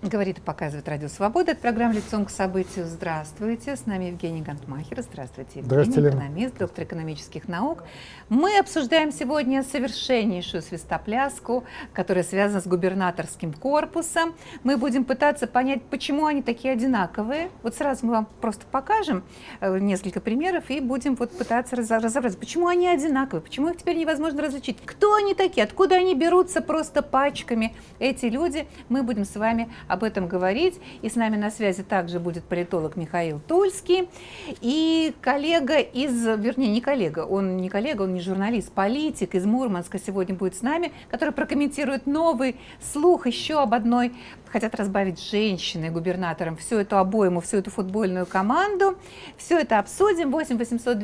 Говорит и показывает Радио Свобода. Это программа «Лицом к событию». Здравствуйте. С нами Евгений Гантмахер. Здравствуйте, Евгений, экономист, доктор экономических наук. Мы обсуждаем сегодня совершеннейшую свистопляску, которая связана с губернаторским корпусом. Мы будем пытаться понять, почему они такие одинаковые. Вот сразу мы вам просто покажем несколько примеров и будем вот пытаться разобраться, почему они одинаковые, почему их теперь невозможно различить. Кто они такие, откуда они берутся просто пачками, эти люди. Мы будем с вами об этом говорить. И с нами на связи также будет политолог Михаил Тульский и коллега вернее, не коллега, он не журналист, политик из Мурманска сегодня будет с нами, который прокомментирует новый слух еще об одной, хотят разбавить женщиной губернатором всю эту обойму, всю эту футбольную команду. Все это обсудим. 8 800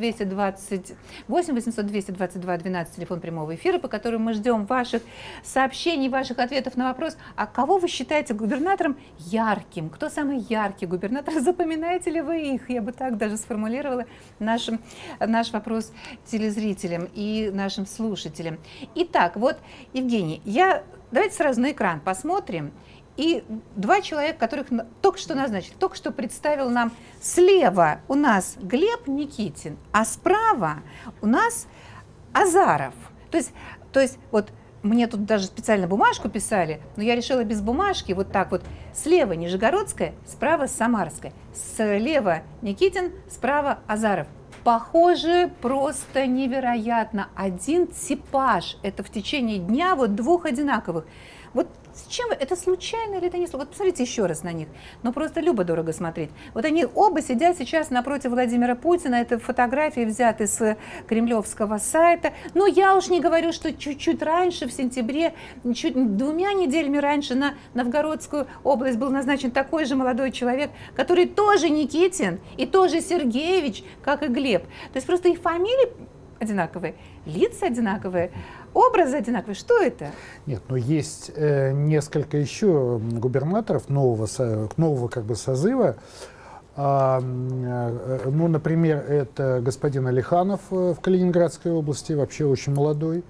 222 12, телефон прямого эфира, по которому мы ждем ваших сообщений, ваших ответов на вопрос, а кого вы считаете губернатором ярким? Кто самый яркий губернатор? Запоминаете ли вы их? Я бы так даже сформулировала наш вопрос телезрителям и нашим слушателям. Итак, вот, Евгений, давайте сразу на экран посмотрим. И два человека, которых только что назначили, только что представил нам. Слева у нас Глеб Никитин, а справа у нас Азаров. То есть вот мне тут даже специально бумажку писали, но я решила без бумажки, вот так вот. Слева Нижегородская, справа Самарская. Слева Никитин, справа Азаров. Похоже, просто невероятно. Один типаж. Это в течение дня вот двух одинаковых. Вот с чем это случайно или это не случайно? Вот посмотрите еще раз на них. Ну просто любо-дорого смотреть. Вот они оба сидят сейчас напротив Владимира Путина. Это фотографии взяты с кремлевского сайта. Но я уж не говорю, что чуть-чуть раньше, в сентябре, чуть 2 неделями раньше на Новгородскую область был назначен такой же молодой человек, который тоже Никитин и тоже Сергеевич, как и Глеб. То есть просто их фамилии одинаковые, лица одинаковые, образы одинаковые. Что это? Нет, но есть несколько еще губернаторов нового как бы созыва. Ну, например, это господин Алиханов в Калининградской области, вообще очень молодой.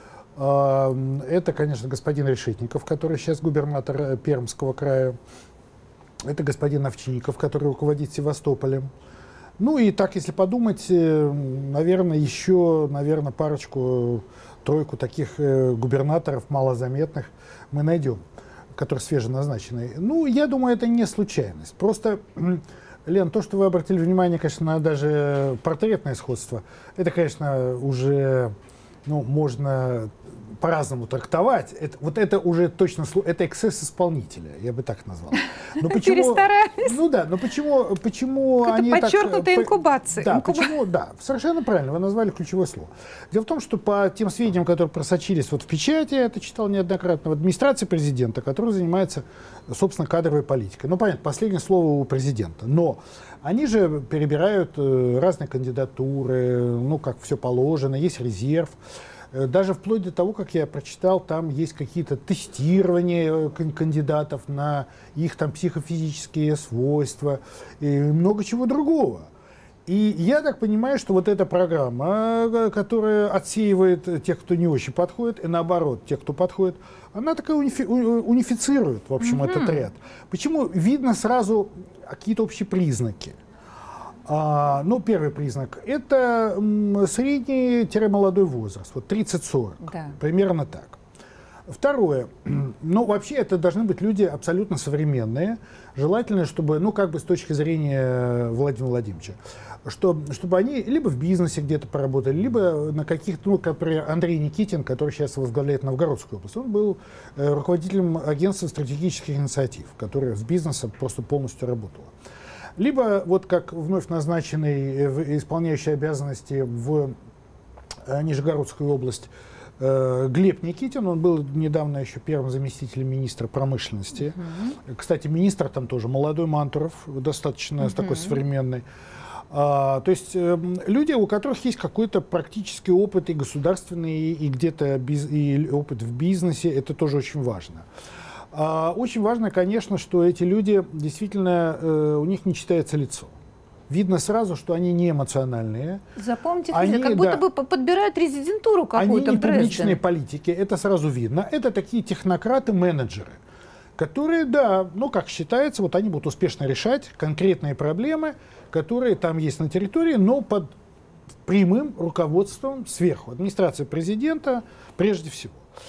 Это, конечно, господин Решетников, который сейчас губернатор Пермского края. Это господин Овчинников, который руководит Севастополем. Ну и так, если подумать, наверное, еще, парочку-тройку таких губернаторов малозаметных мы найдем, которые свеженазначенные. Ну, я думаю, это не случайность. Просто, Лен, то, что вы обратили внимание, конечно, на даже портретное сходство, это, конечно, уже, ну, можно по-разному трактовать. Это уже точно это эксцесс исполнителя, я бы так назвал. Но почему? Перестарались. Ну да, но почему они так... Подчеркнутая инкубация. Да, почему? Да, совершенно правильно, вы назвали ключевое слово. Дело в том, что по тем сведениям, которые просочились вот в печати, я это читал неоднократно, в администрации президента, которая занимается, собственно, кадровой политикой. Ну, понятно, последнее слово у президента. Но они же перебирают разные кандидатуры, ну, как все положено, есть резерв. Даже вплоть до того, как я прочитал, там есть какие-то тестирования кандидатов на их там психофизические свойства и много чего другого. И я так понимаю, что вот эта программа, которая отсеивает тех, кто не очень подходит, и наоборот, тех, кто подходит, она такая унифицирует, в общем, этот ряд. Почему? Видно сразу какие-то общие признаки. Ну, первый признак – это средний-молодой возраст, вот 30-40, да. Примерно так. Второе, ну, вообще это должны быть люди абсолютно современные, желательно, чтобы, ну, как бы с точки зрения Владимира Владимировича, чтобы они либо в бизнесе где-то поработали, либо на каких-то, ну, например, Андрей Никитин, который сейчас возглавляет Новгородскую область, он был руководителем агентства стратегических инициатив, которое с бизнесом просто полностью работало. Либо, вот как вновь назначенный исполняющий обязанности в Нижегородскую область Глеб Никитин, он был недавно еще первым заместителем министра промышленности. Кстати, министр там тоже молодой, Мантуров, достаточно такой современный. То есть люди, у которых есть какой-то практический опыт и государственный, и где-то и опыт в бизнесе, это тоже очень важно. Очень важно, конечно, что эти люди действительно, у них не читается лицо. Видно сразу, что они не эмоциональные. Запомните, они, как будто бы подбирают резидентуру какую-то. Они не публичные политики, это сразу видно. Это такие технократы-менеджеры, которые, да, ну, как считается, вот они будут успешно решать конкретные проблемы, которые там есть на территории, но под прямым руководством сверху, администрации президента прежде всего.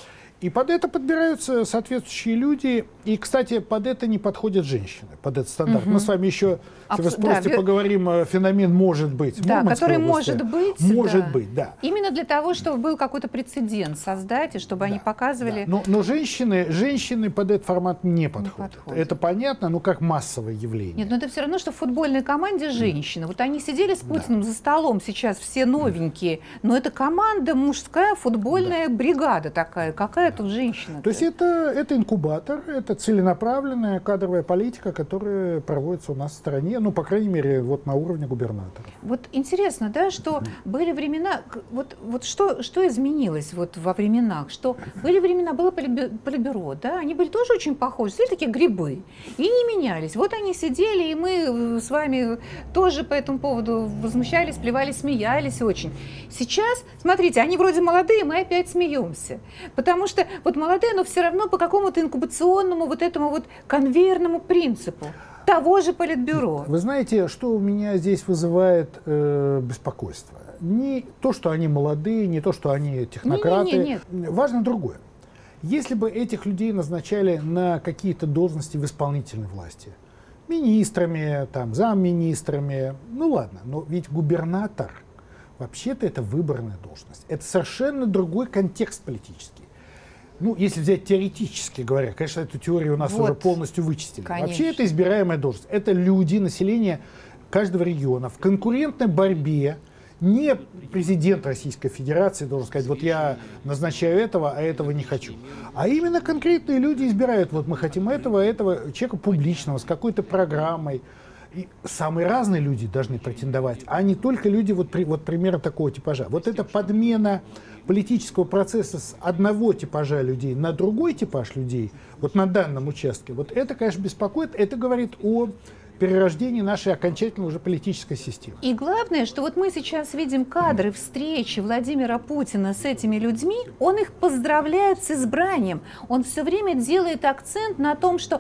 И под это подбираются соответствующие люди. И, кстати, под это не подходят женщины, под этот стандарт. Мы с вами еще, если вы спросите, поговорим, феномен может быть. Да, который может быть. Может быть, да. Именно для того, чтобы был какой-то прецедент создать, и чтобы они показывали... Да. Но женщины под этот формат не подходят. Это понятно, но как массовое явление. Нет, но это все равно, что в футбольной команде женщины. Вот они сидели с Путиным за столом, сейчас все новенькие, но это команда мужская футбольная бригада такая. Какая тут женщина? То есть это инкубатор, это целенаправленная кадровая политика, которая проводится у нас в стране, ну, по крайней мере, вот на уровне губернатора. Вот интересно, да, что были времена, вот что изменилось вот во временах, что были времена, было политбюро, да, они были тоже очень похожи, все такие грибы, и не менялись. Вот они сидели, и мы с вами тоже по этому поводу возмущались, плевались, смеялись очень. Сейчас, смотрите, они вроде молодые, мы опять смеемся, потому что вот молодые, но все равно по какому-то инкубационному вот этому вот конвейерному принципу того же политбюро. Вы знаете, что у меня здесь вызывает беспокойство? Не то, что они молодые, не то, что они технократы. Нет. Важно другое. Если бы этих людей назначали на какие-то должности в исполнительной власти, министрами, там, замминистрами, ну ладно, но ведь губернатор, вообще-то это выборная должность. Это совершенно другой контекст политический. Ну, если взять теоретически говоря, конечно, эту теорию у нас уже полностью вычистили. Конечно. Вообще это избираемая должность. Это люди, население каждого региона в конкурентной борьбе. Не президент Российской Федерации должен сказать, вот я назначаю этого, а этого не хочу. А именно конкретные люди избирают, вот мы хотим этого человека публичного, с какой-то программой. И самые разные люди должны претендовать, а не только люди вот примерно такого типажа. Вот эта подмена политического процесса с одного типажа людей на другой типаж людей, вот на данном участке, вот это, конечно, беспокоит. Это говорит о перерождении нашей окончательно уже политической системы. И главное, что вот мы сейчас видим кадры встречи Владимира Путина с этими людьми, он их поздравляет с избранием. Он все время делает акцент на том, что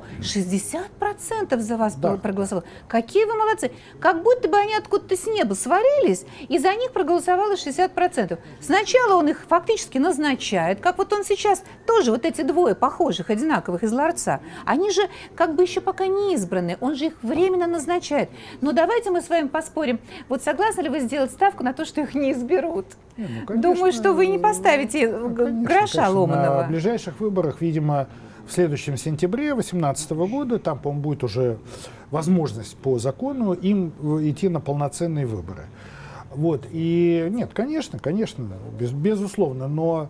60% за вас проголосовало. Какие вы молодцы! Как будто бы они откуда-то с неба свалились, и за них проголосовало 60%. Сначала он их фактически назначает, как вот он сейчас тоже, вот эти двое похожих, одинаковых из ларца, они же как бы еще пока не избраны, он же их временно назначает. Но давайте мы с вами поспорим. Вот согласны ли вы сделать ставку на то, что их не изберут? Конечно, думаю, что вы не поставите гроша ломаного. На ближайших выборах, видимо, в следующем сентябре 2018 года, там, по-моему, будет уже возможность по закону им идти на полноценные выборы. Вот. И нет, конечно, безусловно, но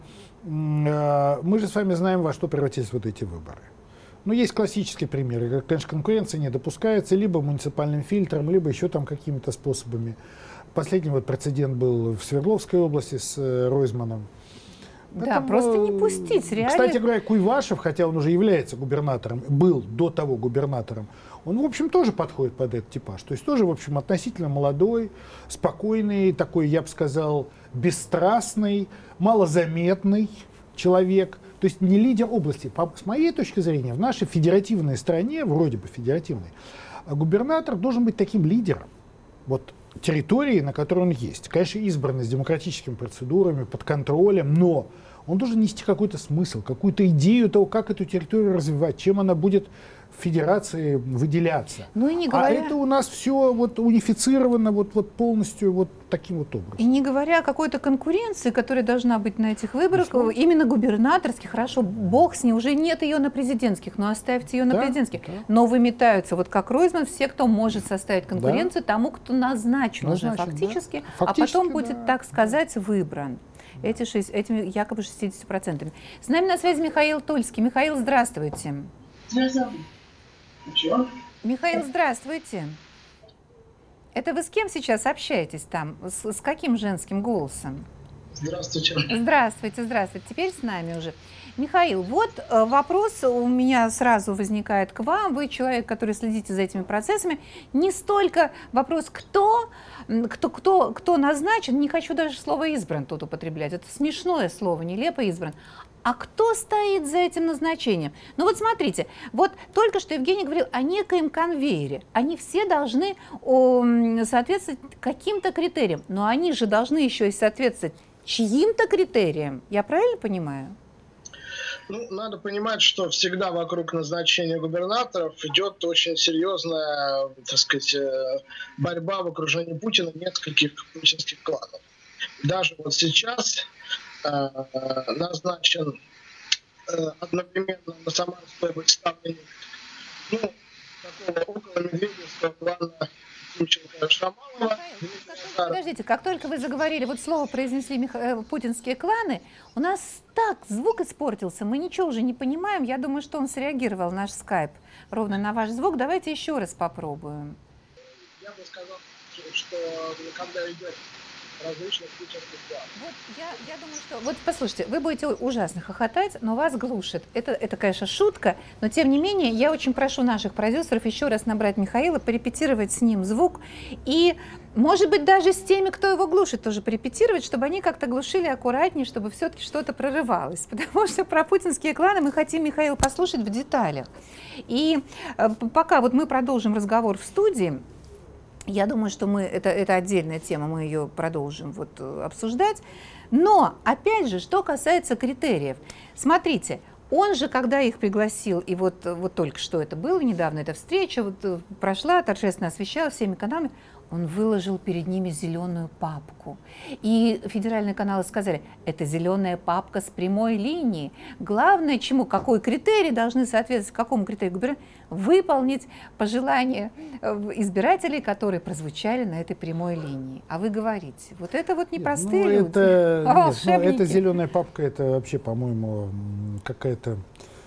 мы же с вами знаем, во что превратились вот эти выборы. Ну, есть классические примеры. Конечно, конкуренция не допускается либо муниципальным фильтром, либо еще там какими-то способами. Последний вот прецедент был в Свердловской области с Ройзманом. Да, поэтому, просто не пустить, реально. Кстати говоря, Куйвашев, хотя он уже является губернатором, был до того губернатором, он, в общем, тоже подходит под этот типаж. То есть тоже, в общем, относительно молодой, спокойный, такой, я бы сказал, бесстрастный, малозаметный человек. То есть не лидер области. С моей точки зрения, в нашей федеративной стране, вроде бы федеративной, губернатор должен быть таким лидером вот, территории, на которой он есть. Конечно, избранный с демократическими процедурами, под контролем, но он должен нести какой-то смысл, какую-то идею того, как эту территорию развивать, чем она будет в федерации выделяться. Ну, и не говоря... А это у нас все вот унифицировано вот полностью вот таким вот образом. И не говоря о какой-то конкуренции, которая должна быть на этих выборах, именно губернаторских, хорошо, бог с ней, уже нет ее на президентских, но оставьте ее на президентских. Да. Но выметаются, вот как Ройзман, все, кто может составить конкуренцию тому, кто назначен уже фактически, а потом будет, так сказать, выбран. Этими якобы 60%. С нами на связи Михаил Тульский. Михаил, здравствуйте. Михаил, здравствуйте. Это вы с кем сейчас общаетесь там? С каким женским голосом? Здравствуйте. Здравствуйте. Теперь с нами уже. Михаил, вот вопрос у меня сразу возникает к вам. Вы человек, который следите за этими процессами. Не столько вопрос, кто назначен, не хочу даже слово «избран» тут употреблять. Это смешное слово, нелепо «избран». А кто стоит за этим назначением? Ну вот смотрите, вот только что Евгений говорил о некоем конвейере. Они все должны соответствовать каким-то критериям, но они же должны еще и соответствовать чьим-то критериям. Я правильно понимаю? Ну, надо понимать, что всегда вокруг назначения губернаторов идет очень серьезная, так сказать, борьба в окружении Путина нескольких путинских кланов. Даже вот сейчас назначен одновременно на Самарской области ставленник, ну, такого около медведевского клана Тимченко-Шамалова. Подождите, как только вы заговорили, вот слово произнесли путинские кланы, у нас так звук испортился, мы ничего уже не понимаем. Я думаю, что он среагировал, наш скайп, ровно на ваш звук. Давайте еще раз попробуем. Я бы сказал, что когда идет различных путинских кланов. Вот я думаю, что... Вот послушайте, вы будете ужасно хохотать, но вас глушит. Это, конечно, шутка, но тем не менее я очень прошу наших продюсеров еще раз набрать Михаила, порепетировать с ним звук и, может быть, даже с теми, кто его глушит, тоже порепетировать, чтобы они как-то глушили аккуратнее, чтобы все-таки что-то прорывалось. Потому что про путинские кланы мы хотим, Михаил, послушать в деталях. И пока вот мы продолжим разговор в студии, я думаю, что это отдельная тема, мы ее продолжим обсуждать. Но, опять же, что касается критериев. Смотрите, он же, когда их пригласил, и вот только что это было, недавно эта встреча прошла, торжественно освещалась всеми каналами, он выложил перед ними зеленую папку. И федеральные каналы сказали, это зеленая папка с прямой линии. Главное, какой критерий должны соответствовать, какому критерию губернатора, выполнить пожелания избирателей, которые прозвучали на этой прямой линии. А вы говорите, вот это вот непростые люди. Это зеленая папка, это вообще, по-моему, какая-то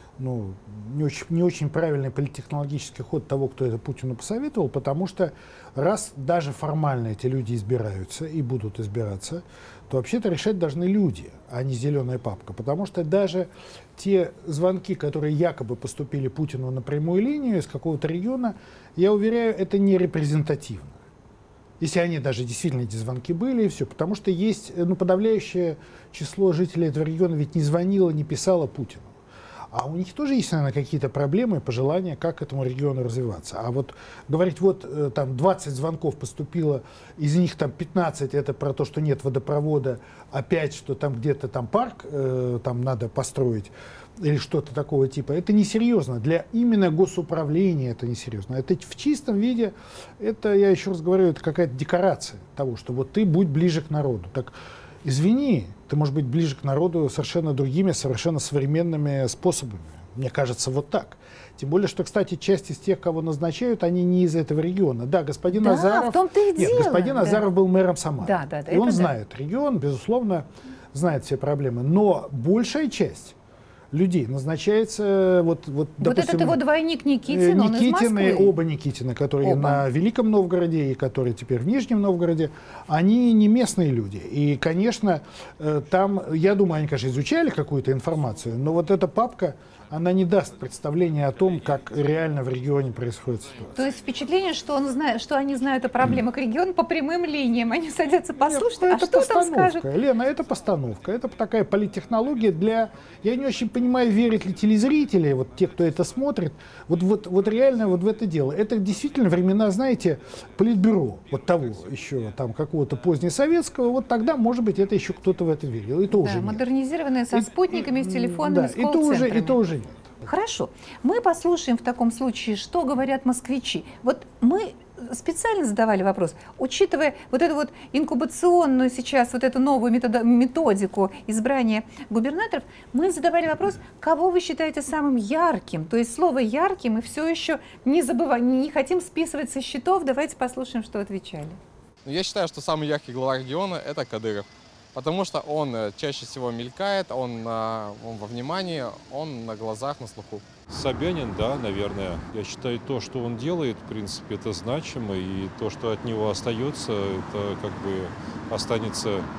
не очень правильный политтехнологический ход того, кто это Путину посоветовал, потому что раз даже формально эти люди избираются и будут избираться, то вообще-то решать должны люди, а не зеленая папка. Потому что даже те звонки, которые якобы поступили Путину на прямую линию из какого-то региона, я уверяю, это не репрезентативно. Если они даже действительно эти звонки были, и все. Потому что есть подавляющее число жителей этого региона ведь не звонило, не писало Путину. А у них тоже есть, наверное, какие-то проблемы, пожелания, как этому региону развиваться. А вот говорить, там 20 звонков поступило, из них там 15 это про то, что нет водопровода, а 5, что там где-то там парк там надо построить или что-то такого типа. Это несерьезно. Для именно госуправления это несерьезно. Это в чистом виде, это, я еще раз говорю, это какая-то декорация того, что вот ты будь ближе к народу. Так, извини, ты можешь быть ближе к народу совершенно другими, совершенно современными способами. Мне кажется, вот так. Тем более, что, кстати, часть из тех, кого назначают, они не из этого региона. Да, господин Азаров... в том-то и дело. Нет, господин Азаров был мэром Самары. Да, и он знает регион, безусловно, знает все проблемы. Но большая часть людей назначается, допустим, этот его двойник Никитин, он из Москвы. Оба Никитина, которые на Великом Новгороде и которые теперь в Нижнем Новгороде, они не местные люди. И, конечно, там, я думаю, они, конечно, изучали какую-то информацию, но вот эта папка, она не даст представления о том, как реально в регионе происходит ситуация. То есть впечатление, что они знают о проблемах региона по прямым линиям. Они садятся послушать, а что там скажут? Лена, это постановка. Это такая политтехнология для... Я не очень понимаю, верят ли телезрители, вот те, кто это смотрит, вот реально в это дело. Это действительно времена, знаете, политбюро, вот того еще, там, какого-то позднесоветского, вот тогда, может быть, это еще кто-то в это верил. И то уже модернизированные со спутниками, с телефонами, с колл-центрами. И то уже нет. Хорошо. Мы послушаем в таком случае, что говорят москвичи. Вот мы специально задавали вопрос, учитывая вот эту вот инкубационную сейчас, вот эту новую методику избрания губернаторов, мы задавали вопрос, кого вы считаете самым ярким? То есть слово «ярким» мы все еще не забываем, не хотим списывать со счетов. Давайте послушаем, что отвечали. Я считаю, что самый яркий глава региона – это Кадыров. Потому что он чаще всего мелькает, он во внимании, он на глазах, на слуху. Собянин, да, наверное. Я считаю, то, что он делает, в принципе, это значимо. И то, что от него остается, это как бы останется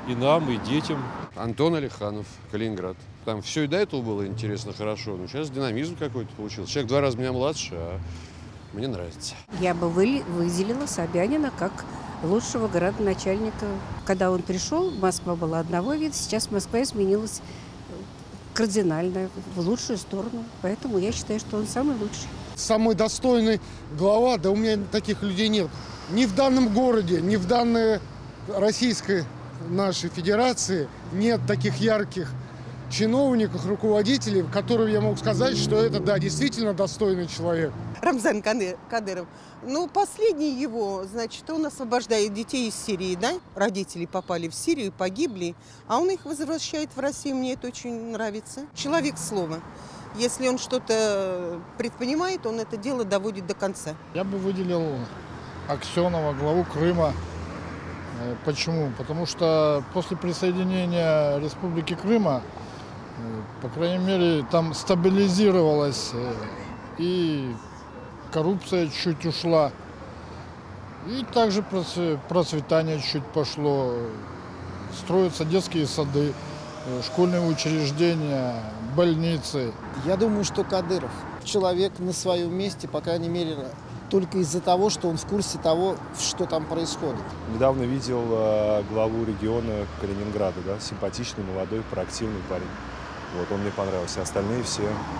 и нам, и детям. Антон Алиханов, Калининград. Там все и до этого было интересно, хорошо, но сейчас динамизм какой-то получился. Человек 2 раза меня младше, а мне нравится. Я бы выделила Собянина как лучшего градоначальника. Когда он пришел, Москва была одного вида, сейчас Москва изменилась кардинально, в лучшую сторону. Поэтому я считаю, что он самый лучший. Самый достойный глава, да у меня таких людей нет. Ни в данном городе, ни в данной Российской нашей Федерации нет таких ярких чиновников, руководителей, которым я мог сказать, что это, да, действительно достойный человек. Рамзан Кадыров. Ну, последний его, значит, он освобождает детей из Сирии, да? Родители попали в Сирию, погибли, а он их возвращает в Россию. Мне это очень нравится. Человек слова. Если он что-то предпринимает, он это дело доводит до конца. Я бы выделил Аксенова, главу Крыма. Почему? Потому что после присоединения Республики Крыма, по крайней мере, там стабилизировалась и коррупция чуть ушла, и также процветание чуть пошло. Строятся детские сады, школьные учреждения, больницы. Я думаю, что Кадыров человек на своем месте, по крайней мере, только из-за того, что он в курсе того, что там происходит. Недавно видел главу региона Калининграда, да, симпатичный, молодой, проактивный парень. Вот, он мне понравился. Остальные все,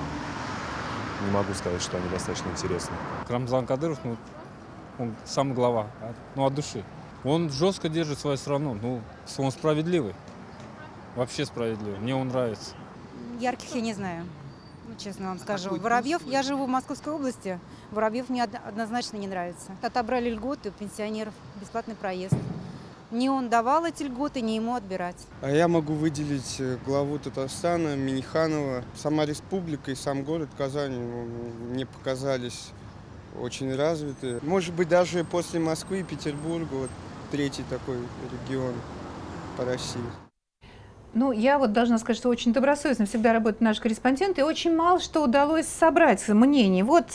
не могу сказать, что они достаточно интересны. Рамзан Кадыров, ну, он сам глава, от души. Он жестко держит свою страну, ну, он справедливый, вообще справедливый, мне он нравится. Ярких я не знаю, честно вам скажу. Воробьев, я живу в Московской области, Воробьев мне однозначно не нравится. Отобрали льготы у пенсионеров, бесплатный проезд. Не он давал эти льготы, не ему отбирать. А я могу выделить главу Татарстана Миниханова. Сама республика и сам город Казань мне показались очень развиты. Может быть, даже после Москвы и Петербурга, вот третий такой регион по России. Ну, я вот должна сказать, что очень добросовестно всегда работает наш корреспондент, и очень мало что удалось собрать мнений. Вот,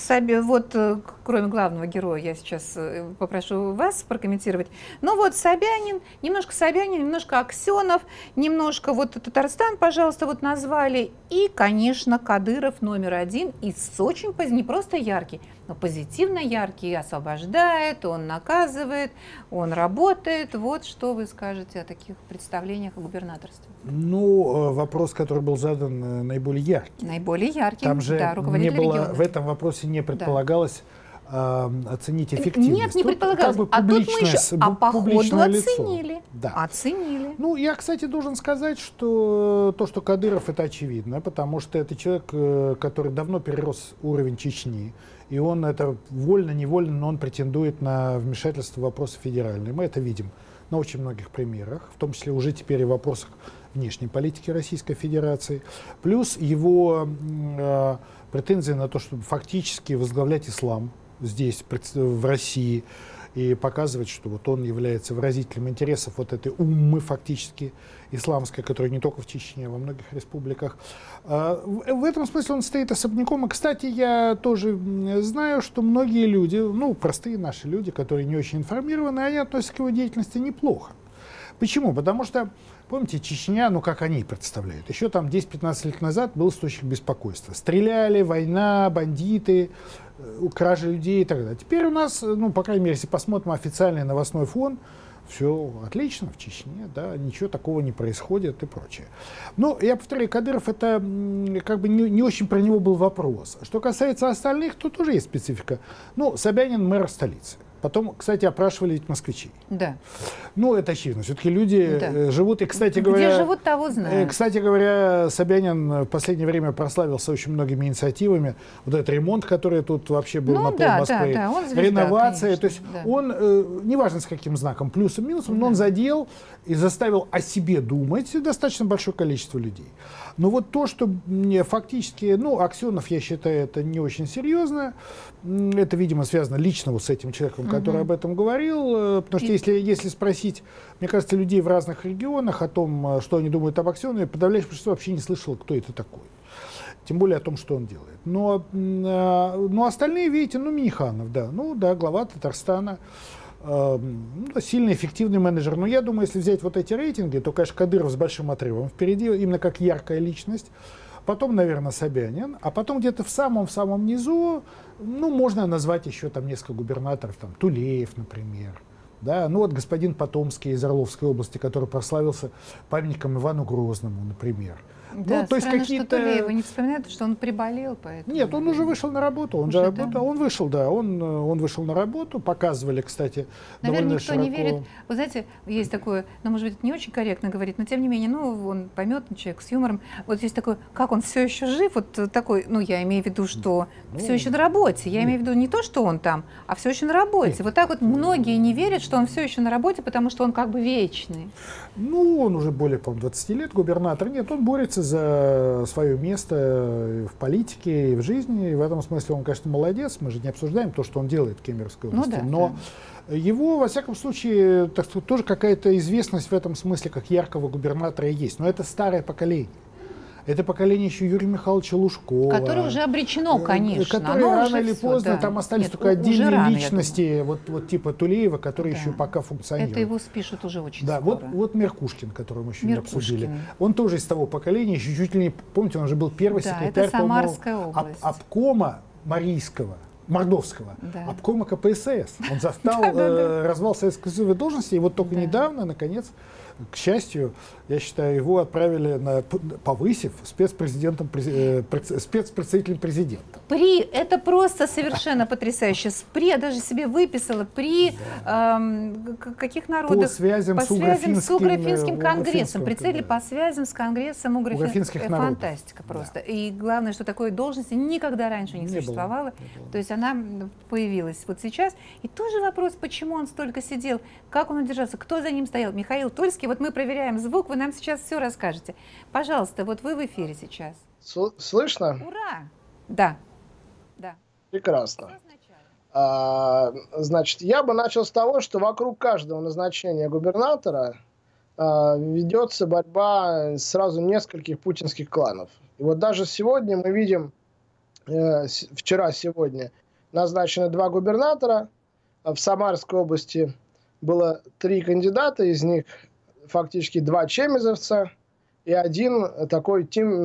кроме главного героя, я сейчас попрошу вас прокомментировать. Ну вот Собянин, немножко Аксенов, немножко вот Татарстан, пожалуйста, вот назвали. И, конечно, Кадыров номер один, и очень не просто яркий, но позитивно яркий, освобождает, он наказывает, он работает. Вот что вы скажете о таких представлениях о губернаторстве? Ну, вопрос, который был задан, наиболее яркий. Наиболее яркий, там же да, руководитель региона. В этом вопросе не предполагалось оценить эффективность. Нет, не предполагалось. Как бы а тут мы еще, по ходу оценили. Да. Оценили. Ну, я, кстати, должен сказать, что то, что Кадыров, это очевидно, потому что это человек, который давно перерос уровень Чечни, и он это вольно-невольно, но он претендует на вмешательство в вопросы федеральные. Мы это видим на очень многих примерах, в том числе уже теперь и в вопросах внешней политики Российской Федерации. Плюс его претензии на то, чтобы фактически возглавлять ислам здесь, в России, и показывать, что вот он является выразителем интересов вот этой уммы фактически исламской, которая не только в Чечне, а во многих республиках. В этом смысле он стоит особняком. И, кстати, я тоже знаю, что многие люди, ну, простые наши люди, которые не очень информированы, они относятся к его деятельности неплохо. Почему? Потому что, помните, Чечня, ну, как они представляют, еще там 10-15 лет назад был источник беспокойства. Стреляли, война, бандиты, кражи людей и так далее. Теперь у нас, ну, по крайней мере, если посмотрим официальный новостной фон, все отлично в Чечне, да, ничего такого не происходит и прочее. Но, я повторяю, Кадыров, это как бы не очень про него был вопрос. Что касается остальных, то тоже есть специфика. Ну, Собянин мэр столицы. Потом, кстати, опрашивали ведь москвичей. Да. Ну, это очевидно. Все-таки люди живут, и, кстати говоря... Где живут, того знают. Кстати говоря, Собянин в последнее время прославился очень многими инициативами. Вот этот ремонт, который тут вообще был на пол Москвы. Да, он звезда, реновация. конечно, то есть он, неважно с каким знаком, плюсом, минусом, но он задел и заставил о себе думать достаточно большое количество людей. Но вот то, что фактически, ну, Аксенов, я считаю, это не очень серьезно. Это, видимо, связано лично вот с этим человеком, который об этом говорил. Потому что если спросить, мне кажется, людей в разных регионах о том, что они думают об Аксенове, подавляющее большинство вообще не слышало, кто это такой. Тем более о том, что он делает. Но остальные, видите, ну, Миниханов, да. Ну, да, глава Татарстана. сильный, эффективный менеджер. Но я думаю, если взять вот эти рейтинги, то, конечно, Кадыров с большим отрывом впереди, именно как яркая личность. Потом, наверное, Собянин, а потом где-то в самом-самом низу, можно назвать еще там несколько губернаторов, там Тулеев, например. Да, вот господин Потомский из Орловской области, который прославился памятником Ивану Грозному, например. Да, то есть какие-то... Тулеева не вспоминают, что он приболел, поэтому... Нет, он уже вышел на работу, он вышел на работу, показывали, кстати, наверное, довольно никто широко. не верит. Вы знаете, есть такое, может быть, это не очень корректно говорить, но тем не менее, он поймет, человек с юмором. Вот есть такое, как он все еще жив, вот такой, я имею в виду, что все еще на работе. Я имею в виду не то, что он там, а все еще на работе. Вот так вот многие не верят, что он все еще на работе, потому что он как бы вечный. Он уже более, по-моему, 20 лет губернатор. Нет, он борется за свое место в политике и в жизни. И в этом смысле он, конечно, молодец. Мы же не обсуждаем то, что он делает в Кемеровской области. Но его, во всяком случае, так сказать, тоже какая-то известность в этом смысле, как яркого губернатора есть. Но это старое поколение. Это поколение еще Юрия Михайловича Лужкова. Которое уже обречено, конечно. Которое рано или поздно, там остались только отдельные личности, вот типа Тулеева, которые еще пока функционируют. Это его спишут уже очень скоро. Вот Меркушкин, которого мы еще не обсудили. Он тоже из того поколения, еще чуть ли не, помните, он же был первый секретарь, по-моему, обкома Мордовского, обкома КПСС. Он застал развал Советской Союза должности, и вот только недавно, наконец, к счастью, я считаю, его отправили, повысив спецпредседателем президента. Это просто совершенно потрясающе. Я даже себе выписала при каких народах? По связям с Угро-финским конгрессом. Представили, по связям с конгрессом угро-финских народов. Фантастика просто. И главное, что такой должности никогда раньше не существовало. То есть она появилась вот сейчас. И тоже вопрос, почему он столько сидел, как он удержался, кто за ним стоял. Михаил Тольский. Вот мы проверяем звук, вы нам сейчас все расскажете. Пожалуйста, вот вы в эфире сейчас. Слышно? Ура! Да. Прекрасно. Значит, я бы начал с того, что вокруг каждого назначения губернатора ведется борьба сразу нескольких путинских кланов. И вот даже сегодня мы видим, вчера-сегодня назначены 2 губернатора. В Самарской области было 3 кандидата, из них фактически 2 чемезовца и 1 такой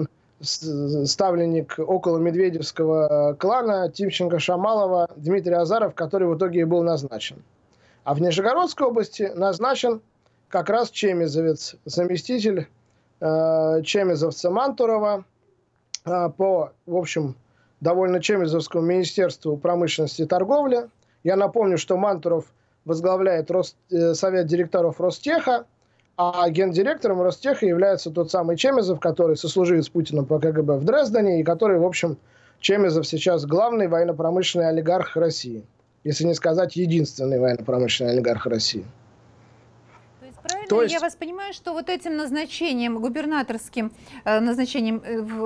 ставленник около Медведевского клана Тимченко-Шамалова Дмитрий Азаров, который в итоге и был назначен. А в Нижегородской области назначен как раз чемезовец, заместитель чемезовца Мантурова по, в общем, довольно чемезовскому Министерству промышленности и торговли. Я напомню, что Мантуров возглавляет Совет директоров Ростеха, а гендиректором Ростеха является тот самый Чемезов, который сослуживает с Путиным по КГБ в Дрездене, и который, в общем, Чемезов сейчас главный военно-промышленный олигарх России. Если не сказать, единственный военно-промышленный олигарх России. То есть, я вас понимаю, что вот этим назначением, губернаторским назначением,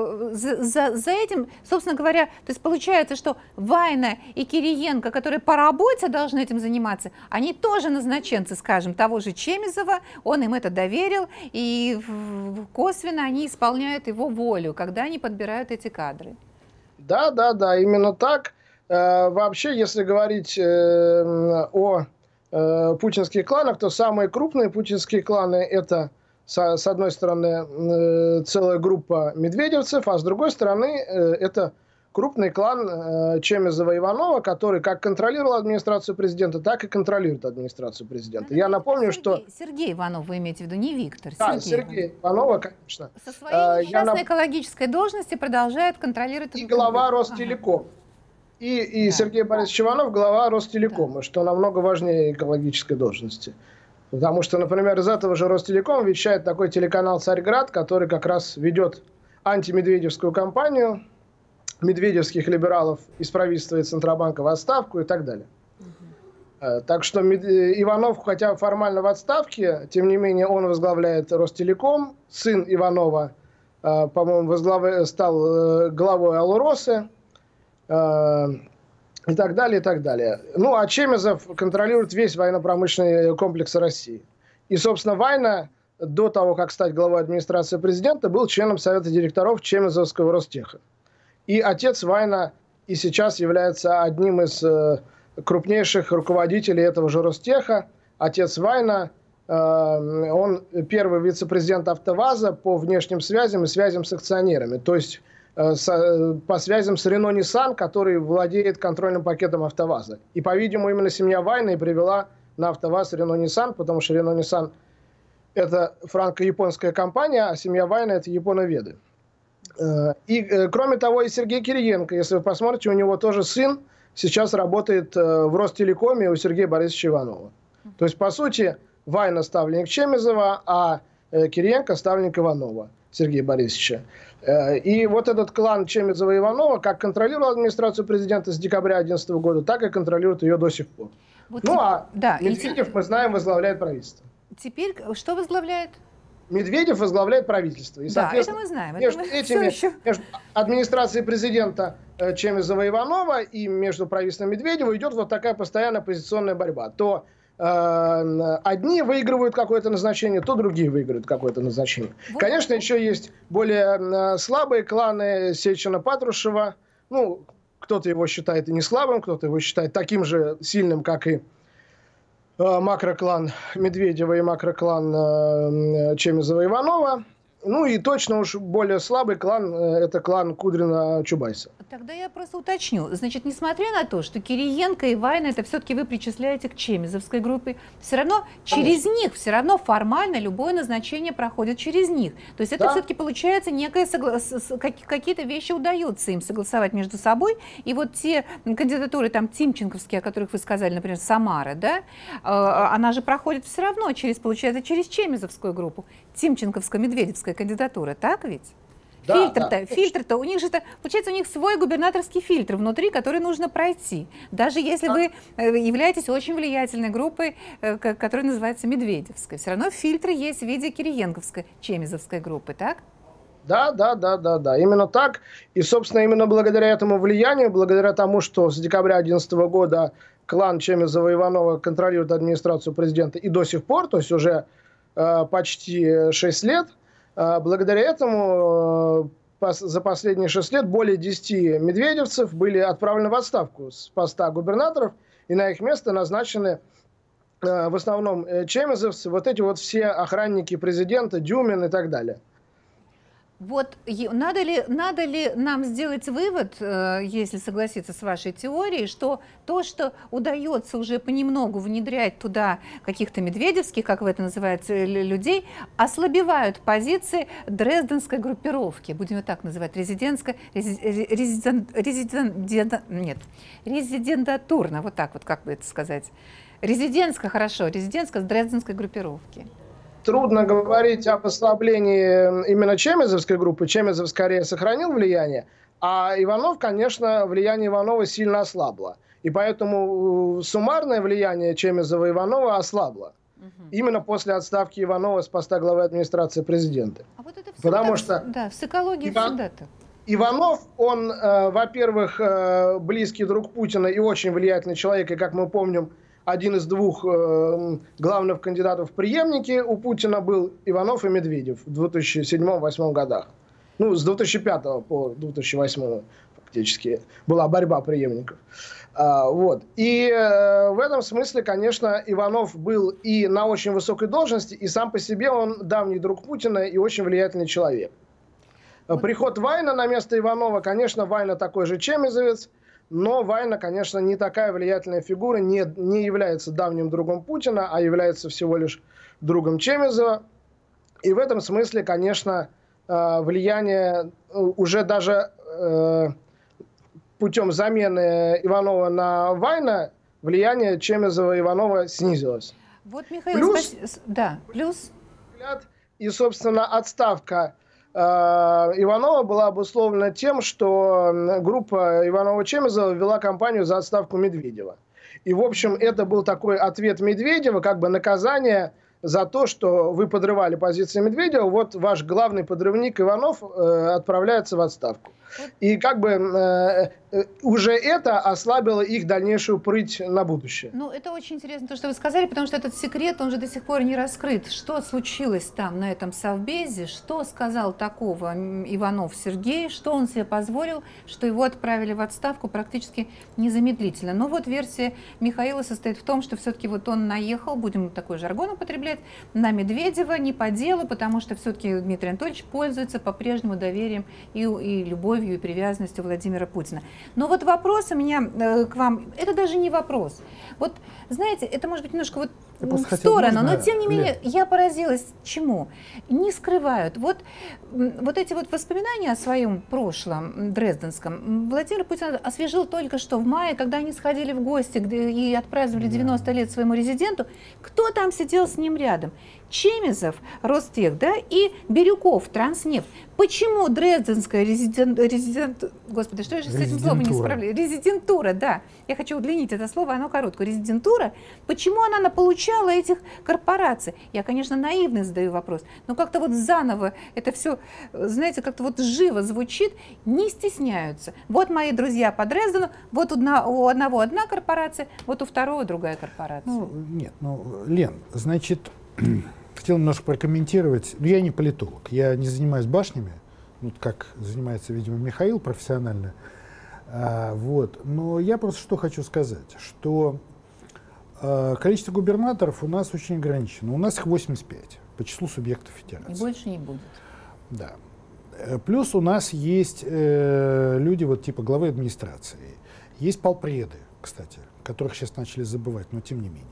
за этим, собственно говоря, то есть получается, что Вайна и Кириенко, которые по работе должны этим заниматься, они тоже назначенцы, скажем, того же Чемезова, он им это доверил, и косвенно они исполняют его волю, когда они подбирают эти кадры. Да, именно так. Вообще, если говорить о путинских кланах, то самые крупные путинские кланы — это, с одной стороны, целая группа медведевцев, а с другой стороны, это крупный клан Чемезова-Иванова, который как контролировал администрацию президента, так и контролирует администрацию президента. Я напомню, что... Сергей Иванов, вы имеете в виду, не Виктор. Да, Сергей Иванова, конечно. Со своей несчастной экологической должности продолжает контролировать... И глава Ростелеком. И Сергей Борисович Иванов, глава Ростелекома, что намного важнее экологической должности. Потому что, например, из этого же Ростелекома вещает такой телеканал «Царьград», который как раз ведет антимедведевскую кампанию, медведевских либералов из правительства и Центробанка в отставку и так далее. Так что Иванов, хотя формально в отставке, тем не менее он возглавляет Ростелеком, сын Иванова, по-моему, стал главой Алросы, и так далее, и так далее. Ну, а Чемезов контролирует весь военно-промышленный комплекс России. И, собственно, Вайна до того, как стать главой администрации президента, был членом Совета директоров Чемезовского Ростеха. И отец Вайна и сейчас является одним из крупнейших руководителей этого же Ростеха, отец Вайна. Он первый вице-президент АвтоВАЗа по внешним связям и связям с акционерами. То есть по связям с Renault Nissan, который владеет контрольным пакетом АвтоВАЗа. И, по-видимому, именно семья Вайна и привела на АвтоВАЗ Renault Nissan, потому что Renault Nissan – это франко-японская компания, а семья Вайна – это японоведы. И, кроме того, и Сергей Кириенко, если вы посмотрите, у него тоже сын сейчас работает в Ростелекоме у Сергея Борисовича Иванова. То есть, по сути, Вайна ставленник Чемезова, а Кириенко ставленник Иванова Сергея Борисовича. И вот этот клан Чемезова и Иванова как контролировал администрацию президента с декабря 2011 года, так и контролирует ее до сих пор. Вот Медведев, мы знаем, возглавляет правительство. Теперь что возглавляет? Медведев возглавляет правительство. И, да, это мы знаем. Между администрацией президента Чемезова и Иванова и между правительством Медведева идет вот такая постоянная оппозиционная борьба. То одни выигрывают какое-то назначение, то другие выигрывают какое-то назначение. Конечно, еще есть более слабые кланы Сечина-Патрушева. Ну, кто-то его считает и не слабым, кто-то его считает таким же сильным, как и макроклан Медведева и макроклан Чемезова-Иванова. Ну и точно уж более слабый клан – это клан Кудрина-Чубайса. Тогда я просто уточню. Значит, несмотря на то, что Кириенко и Вайна, это все-таки вы причисляете к чемезовской группе, все равно через них, все равно формально любое назначение проходит через них. То есть это все-таки получается некое какие-то вещи удается им согласовать между собой. И вот те кандидатуры там тимченковские, о которых вы сказали, например, Самара, да, она же проходит все равно получается, через чемезовскую группу. Тимченковско-медведевская кандидатура, так ведь? Да, фильтр-то, у них же, получается, у них свой губернаторский фильтр внутри, который нужно пройти. Даже если вы являетесь очень влиятельной группой, которая называется Медведевская, все равно фильтры есть в виде Кириенковской, Чемезовской группы, так? Да, именно так. И, собственно, именно благодаря этому влиянию, благодаря тому, что с декабря 2011 года клан Чемезова-Иванова контролирует администрацию президента и до сих пор, то есть уже почти 6 лет. Благодаря этому за последние 6 лет более 10 медведевцев были отправлены в отставку с поста губернаторов, и на их место назначены в основном чемезовцы, вот эти вот все охранники президента, Дюмин и так далее. Вот надо ли нам сделать вывод, если согласиться с вашей теорией, что то, что удается уже понемногу внедрять туда каких-то медведевских, как вы это называете, людей, ослабевают позиции дрезденской группировки, будем ее так называть, резидентатурно, вот так вот, как бы это сказать, резидентско дрезденской группировки. Трудно говорить об ослаблении именно чемезовской группы. Чемезов скорее сохранил влияние, а Иванов, конечно, влияние Иванова сильно ослабло. И поэтому суммарное влияние Чемезова и Иванова ослабло. Именно после отставки Иванова с поста главы администрации президента. А вот это потому что в психологии всегда так. Иванов, он, во-первых, близкий друг Путина и очень влиятельный человек, и, как мы помним, один из двух главных кандидатов в преемники у Путина был Иванов и Медведев в 2007-2008 годах. Ну, с 2005 по 2008 фактически была борьба преемников. Вот. И в этом смысле, конечно, Иванов был и на очень высокой должности, и сам по себе он давний друг Путина и очень влиятельный человек. Приход Вайна на место Иванова, конечно, Вайна такой же чемезовец, но Вайна, конечно, не такая влиятельная фигура, не является давним другом Путина, а является всего лишь другом Чемезова. И в этом смысле, конечно, влияние уже даже путем замены Иванова на Вайна, влияние Чемезова и Иванова снизилось. Вот, Михаил, плюс. И, собственно, отставка Иванова была обусловлена тем, что группа Иванова-Чемезова вела кампанию за отставку Медведева. И, в общем, это был такой ответ Медведева, как бы наказание за то, что вы подрывали позиции Медведева. Вот ваш главный подрывник Иванов отправляется в отставку. И как бы уже это ослабило их дальнейшую прыть на будущее. Ну, это очень интересно, то, что вы сказали, потому что этот секрет, он же до сих пор не раскрыт. Что случилось там, на этом совбезе, что сказал такого Иванов Сергей, что он себе позволил, что его отправили в отставку практически незамедлительно. Но вот версия Михаила состоит в том, что все-таки вот он наехал, будем такой жаргон употреблять, на Медведева не по делу, потому что все-таки Дмитрий Анатольевич пользуется по-прежнему доверием и любовью, и привязанностью Владимира Путина. Но вот вопрос у меня к вам, это даже не вопрос. Вот, знаете, это может быть немножко вот в сторону, но тем не менее я поразилась чему. Не скрывают. Вот эти вот воспоминания о своем прошлом дрезденском Владимир Путин освежил только что в мае, когда они сходили в гости и отпраздновали 90 лет своему резиденту. Кто там сидел с ним рядом? Чемизов, Ростех, да, и Бирюков, Транснефть. Почему дрезденская Господи, что я же с этим словом не справляюсь? Резидентура, да. Я хочу удлинить это слово, оно короткое. Резидентура. Почему она получала этих корпораций? Я, конечно, наивно задаю вопрос, но как-то вот заново это все, знаете, как-то вот живо звучит, не стесняются. Вот мои друзья по Дрездену, вот у одного одна корпорация, вот у второго другая корпорация. Ну, нет, Лен, значит, хотел немножко прокомментировать. Я не политолог, я не занимаюсь башнями, вот как занимается, видимо, Михаил профессионально. Но я просто что хочу сказать, что количество губернаторов у нас очень ограничено. У нас их 85 по числу субъектов федерации. И больше не будет. Да. Плюс у нас есть люди вот типа главы администрации. Есть полпреды, кстати, которых сейчас начали забывать, но тем не менее.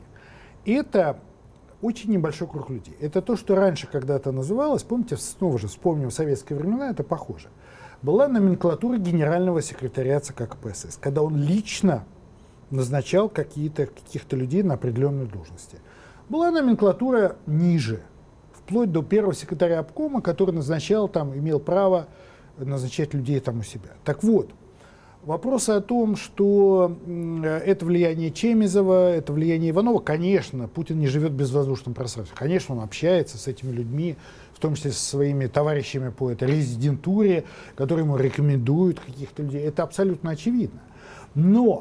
Это очень небольшой круг людей. Это то, что раньше когда-то называлось, помните, снова же вспомним советские времена, это похоже. Была номенклатура генерального секретаря ЦК КПСС, когда он лично назначал каких-то людей на определенные должности. Была номенклатура ниже, вплоть до первого секретаря обкома, который назначал, там, имел право назначать людей там у себя. Так вот, вопросы о том, что это влияние Чемизова, это влияние Иванова, конечно, Путин не живет в безвоздушном пространстве. Конечно, он общается с этими людьми, в том числе со своими товарищами по этой резидентуре, которые ему рекомендуют каких-то людей. Это абсолютно очевидно. Но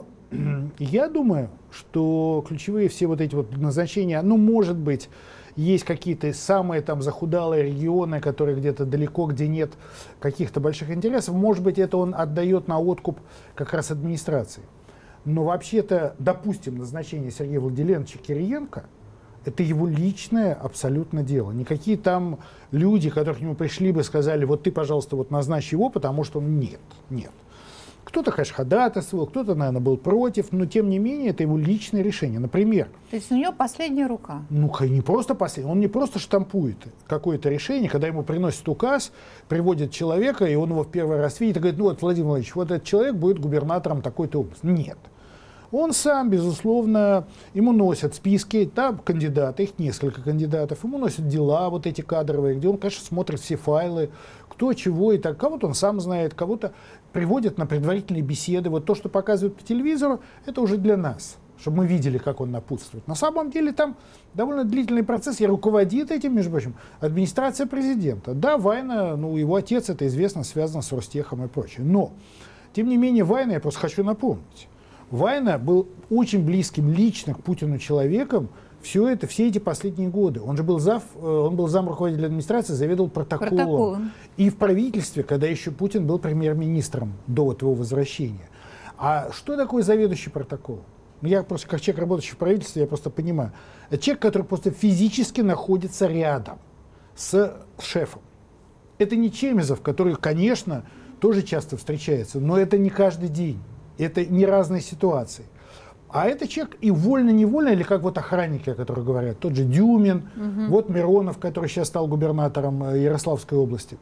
я думаю, что ключевые все вот эти вот назначения, может быть, есть какие-то самые там захудалые регионы, которые где-то далеко, где нет каких-то больших интересов. Может быть, это он отдает на откуп как раз администрации. Но вообще-то, допустим, назначение Сергея Владимировича Кириенко — это его личное абсолютно дело. Никакие там люди, которые к нему пришли бы, сказали, вот ты, пожалуйста, вот назначь его, потому что он нет. Кто-то, конечно, ходатайствовал, кто-то, наверное, был против, но, тем не менее, это его личное решение. Например... То есть у него последняя рука? Не просто последняя. Он не просто штампует какое-то решение, когда ему приносит указ, приводит человека, и он его в первый раз видит и говорит, вот, Владимир Владимирович, вот этот человек будет губернатором такой-то области. Нет. Он сам, безусловно, ему носят списки, там кандидаты, их несколько кандидатов, ему носят дела вот эти кадровые, где он, конечно, смотрит все файлы, кто, чего и так. Кого-то он сам знает, кого-то приводят на предварительные беседы. Вот то, что показывают по телевизору, это уже для нас, чтобы мы видели, как он напутствует. На самом деле там довольно длительный процесс, и руководит этим, между прочим, администрация президента. Да, Вайна, его отец, это известно, связано с Ростехом и прочее. Но, тем не менее, Вайна, я просто хочу напомнить, Вайна был очень близким лично к Путину человеком все эти последние годы. Он же был зам руководителя администрации, заведовал протоколом. И в правительстве, когда еще Путин был премьер-министром до вот его возвращения. А что такое заведующий протоколом? Я просто, как человек, работающий в правительстве, я просто понимаю. Это человек, который просто физически находится рядом с шефом. Это не Чемизов, который, конечно, тоже часто встречается, но это не каждый день. Это не разные ситуации. А это человек и вольно-невольно, или как вот охранники, о которых говорят, тот же Дюмин, вот Миронов, который сейчас стал губернатором Ярославской области.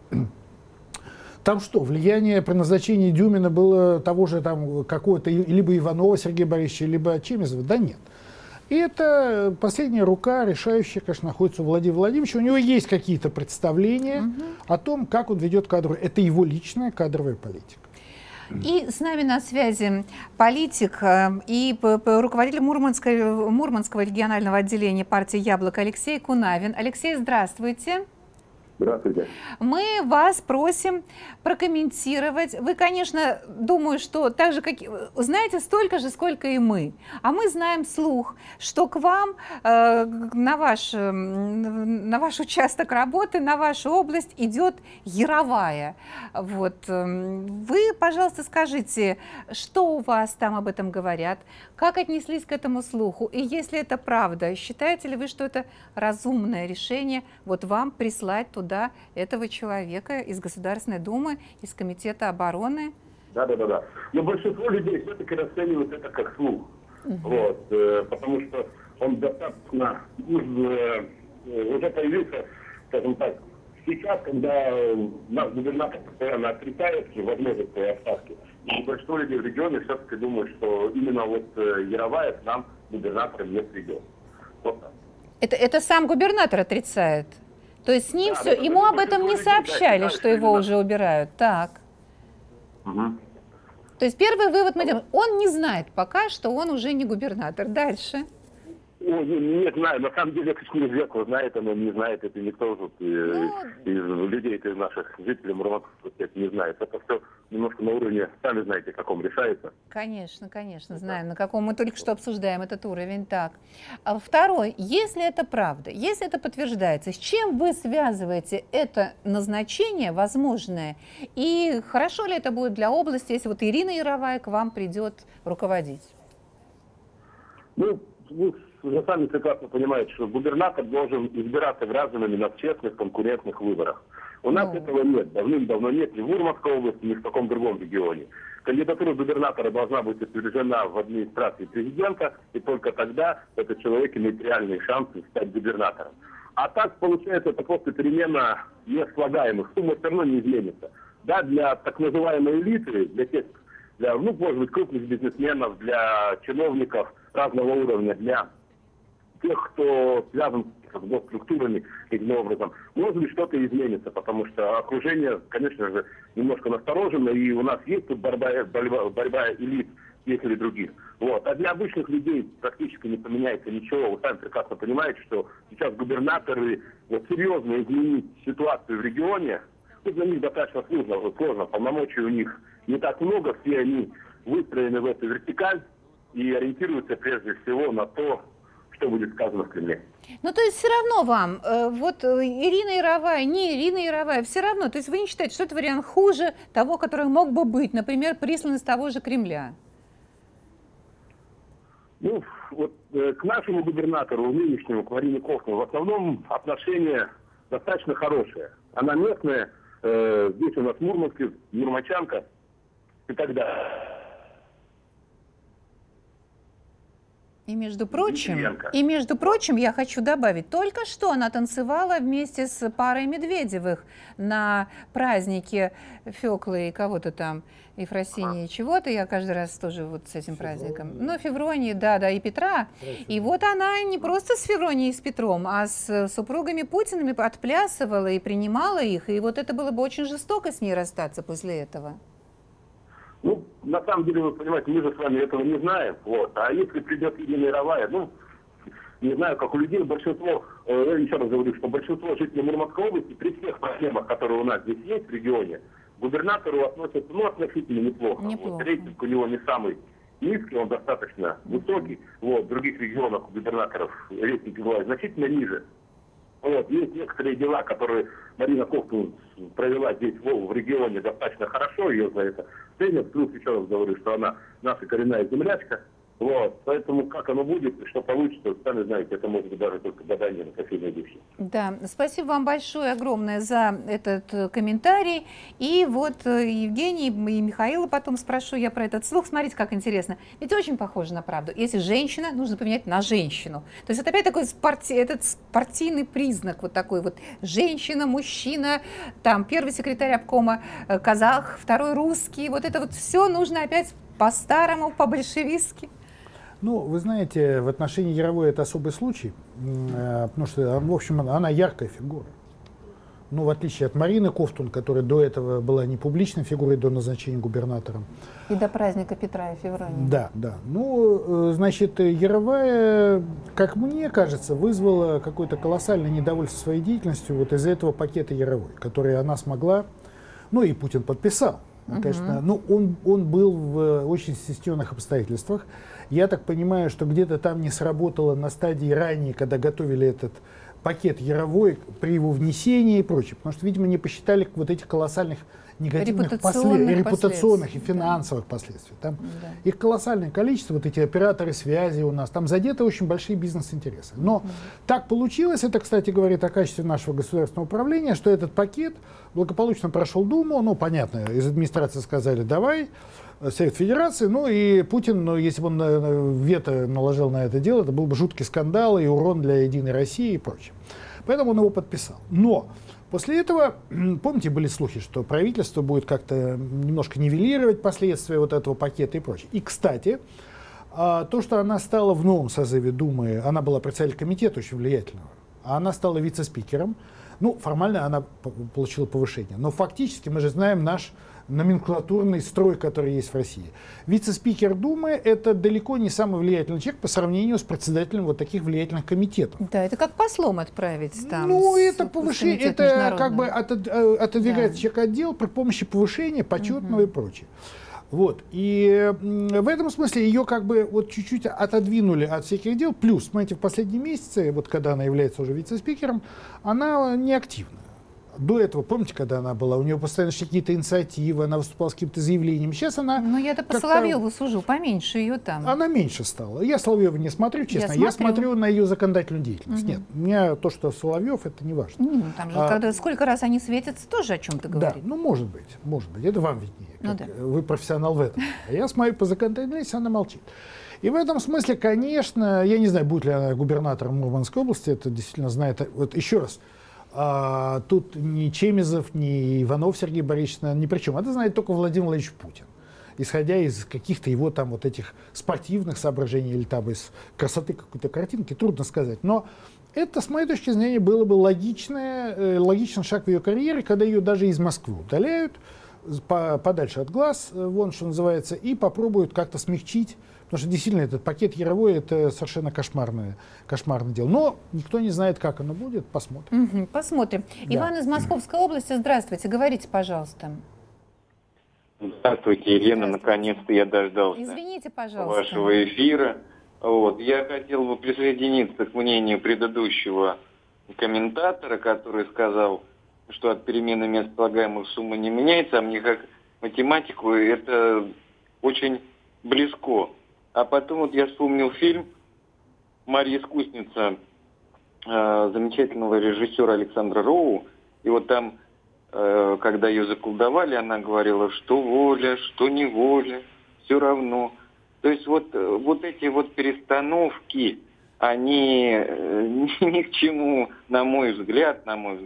Там что, влияние при назначении Дюмина было того же там какого-то, либо Иванова Сергея Борисовича, либо Чемизова? Да нет. И это последняя рука, решающая, конечно, находится у Владимира Владимировича. У него есть какие-то представления о том, как он ведет кадровую. Это его личная кадровая политика. И с нами на связи политик и руководитель Мурманского регионального отделения партии «Яблоко» Алексей Кунавин. Алексей, здравствуйте. Здравствуйте. Мы вас просим прокомментировать. Вы, конечно, думаю, что так же, как знаете столько же, сколько и мы. А мы знаем слух, что к вам на ваш участок работы, на вашу область идет Яровая. Вот. Вы, пожалуйста, скажите, что у вас там об этом говорят, как отнеслись к этому слуху, и если это правда, считаете ли вы, что это разумное решение вот вам прислать туда этого человека из Государственной Думы, из Комитета обороны? Да. Но большинство людей все-таки расценивают это как слух. Вот, потому что он достаточно уже появился, скажем так, сейчас, когда наш губернатор постоянно отрицает возможность своей отставки. И большинство людей в регионе все-таки думают, что именно вот Яровая к нам губернатором не придет. Вот так. Это сам губернатор отрицает? То есть с ним все, ему об этом не сообщали, что его уже убирают. Так. То есть первый вывод мы делаем, он не знает пока, что он уже не губернатор. Дальше. Не знаю, на самом деле это человек знает, но не знает, это никто тут из людей, из наших жителей Мурманска не знает. Это все немножко на уровне, сами знаете, каком решается. Конечно, знаем, на каком мы только что обсуждаем этот уровень. Так. А второй, если это правда, если это подтверждается, с чем вы связываете это назначение возможное? И хорошо ли это будет для области, если вот Ирина Яровая к вам придет руководить? Ну, вы сами прекрасно понимаете, что губернатор должен избираться гражданами на честных конкурентных выборах. У нас этого нет, давным-давно нет ни в Мурманской области, ни в каком другом регионе. Кандидатура губернатора должна быть утверждена в администрации президента, и только тогда этот человек имеет реальные шансы стать губернатором. А так, получается, это просто перемена неслагаемых, сумма все равно не изменится. Да, для так называемой элиты, для тех, может быть, крупных бизнесменов, для чиновников разного уровня, для тех, кто связан с госструктурами таким образом, может быть, что-то изменится, потому что окружение, конечно же, немножко насторожено, и у нас есть тут борьба элит, тех или других. Вот. А для обычных людей практически не поменяется ничего. Вы сами прекрасно понимаете, что сейчас губернаторы серьезно изменить ситуацию в регионе, для них достаточно сложно, полномочий у них не так много, все они выстроены в эту вертикаль и ориентируются прежде всего на то, что будет сказано в Кремле. Ну, то есть все равно вам, вот Ирина Яровая, не Ирина Яровая, все равно, то есть вы не считаете, что это вариант хуже того, который мог бы быть, например, прислан из того же Кремля? Ну, вот к нашему губернатору, нынешнему, к Марине Ковтуну, в основном отношения достаточно хорошие. Она местная, здесь у нас в Мурманске, мурманчанка и так далее. И между прочим, я хочу добавить, только что она танцевала вместе с парой Медведевых на празднике Фёклы и кого-то там, Ефросинии, чего-то, я каждый раз тоже вот с этим праздником. Ну, Февронии, да, и Петра. И вот она не просто с Февронией и с Петром, а с супругами Путиными отплясывала и принимала их, и вот это было бы очень жестоко с ней расстаться после этого. Ну, на самом деле, вы понимаете, мы же с вами этого не знаем. Вот. А если придет Ирина Яровая, ну, не знаю, как у людей, большинство, я еще раз говорю, что большинство жителей Мурманской области при всех проблемах, которые у нас здесь есть в регионе, к губернатору относятся, ну, относительно неплохо. Вот, рейтинг у него не самый низкий, он достаточно высокий. Вот, в других регионах у губернаторов рейтинг бывает значительно ниже. Вот, есть некоторые дела, которые Марина Ковтун провела здесь в регионе достаточно хорошо, ее за это ценят. Плюс еще раз говорю, что она наша коренная землячка. Вот, поэтому как оно будет, что получится, сами знаете, это может быть даже только гадание на кофейной гуще. Да, спасибо вам большое, огромное за этот комментарий. И вот Евгений и Михаила потом спрошу я про этот слух. Смотрите, как интересно. Ведь очень похоже на правду. Если женщина, нужно поменять на женщину. То есть это опять такой этот партийный признак, вот такой вот женщина, мужчина, там первый секретарь обкома казах, второй русский. Вот это вот все нужно опять по-старому, по-большевистски. Ну, вы знаете, в отношении Яровой это особый случай, потому что, в общем, она яркая фигура. ну, в отличие от Марины Ковтун, которая до этого была не публичной фигурой до назначения губернатором. И до праздника Петра и Февронии. Да, да. Ну, значит, Яровая, как мне кажется, вызвала какое-то колоссальное недовольство своей деятельностью вот из-за этого пакета Яровой, который она смогла, ну, и Путин подписал. Конечно, ну, он был в очень стесненных обстоятельствах. Я так понимаю, что где-то там не сработало на стадии ранее, когда готовили этот пакет Яровой при его внесении и прочее. Потому что, видимо, не посчитали вот этих колоссальных негативных репутационных и финансовых последствий. Там их колоссальное количество, вот эти операторы связи у нас, там задеты очень большие бизнес-интересы. Но так получилось, это, кстати, говорит о качестве нашего государственного управления, что этот пакет благополучно прошел Думу, ну, понятно, из администрации сказали, давай, Совет Федерации, ну и Путин, ну, если бы он вето наложил на это дело, это был бы жуткий скандал и урон для Единой России и прочее. Поэтому он его подписал. Но после этого, помните, были слухи, что правительство будет как-то немножко нивелировать последствия вот этого пакета и прочее. И, кстати, то, что она стала в новом созыве Думы, она была председателем комитета очень влиятельного, а она стала вице-спикером, ну, формально она получила повышение. Но фактически мы же знаем наш номенклатурный строй, который есть в России. Вице-спикер Думы — это далеко не самый влиятельный человек по сравнению с председателем вот таких влиятельных комитетов. Да, это как послом отправить там. Ну, это повышение, это как бы отодвигает человека отдел при помощи повышения почетного и прочее. Вот. И в этом смысле ее как бы вот чуть-чуть отодвинули от всяких дел. Плюс, смотрите, в последние месяцы, вот когда она является уже вице-спикером, она не активна. До этого, помните, когда она была, у нее постоянно какие-то инициативы, она выступала с каким-то заявлением. Сейчас она... Ну, я-то по Соловьеву сужу, поменьше ее там. Она меньше стала. Я Соловьева не смотрю, честно. Я смотрю на ее законодательную деятельность. Нет, у меня то, что Соловьев, это не важно. Ну, там же, когда сколько раз они светятся, тоже о чем-то говорит. Да, ну, может быть. Это вам виднее. Вы профессионал в этом. А я смотрю по законодательности, она молчит. И в этом смысле, конечно, я не знаю, будет ли она губернатором Мурманской области, это действительно знает. Вот еще раз. Тут ни Чемизов, ни Иванов Сергей Борисович ни при чем. Это знает только Владимир Владимирович Путин. Исходя из каких-то его там вот этих спортивных соображений или там из красоты какой-то картинки, трудно сказать. Но это, с моей точки зрения, было бы логичный шаг в ее карьере, когда ее даже из Москвы удаляют, подальше от глаз, вон что называется, и попробуют как-то смягчить. Потому что действительно этот пакет Яровой — это совершенно кошмарное дело. Но никто не знает, как оно будет. Посмотрим. Посмотрим. Да. Иван из Московской области, здравствуйте. Говорите, пожалуйста. Здравствуйте, Елена. Наконец-то я дождался. Извините, пожалуйста. Вашего эфира. Вот. Я хотел бы присоединиться к мнению предыдущего комментатора, который сказал, что от перемены мест полагаемых сумма не меняется, а мне как математику это очень близко. А потом вот я вспомнил фильм «Марья искусница» замечательного режиссера Александра Роу. И вот там, когда ее заколдовали, она говорила, что воля, что неволя, все равно. То есть вот эти вот перестановки, они ни к чему, на мой взгляд,